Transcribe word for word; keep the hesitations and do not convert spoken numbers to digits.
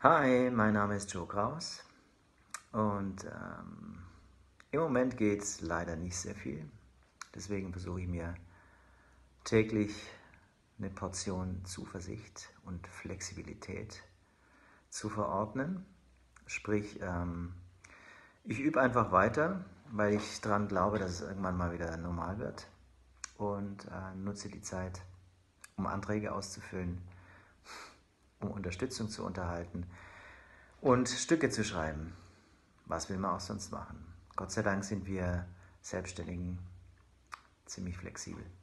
Hi, mein Name ist Joe Kraus und ähm, im Moment geht es leider nicht sehr viel. Deswegen versuche ich mir täglich eine Portion Zuversicht und Flexibilität zu verordnen. Sprich, ähm, ich übe einfach weiter, weil ich daran glaube, dass es irgendwann mal wieder normal wird und äh, nutze die Zeit, um Anträge auszufüllen, um Unterstützung zu unterhalten und Stücke zu schreiben. Was will man auch sonst machen? Gott sei Dank sind wir Selbstständigen ziemlich flexibel.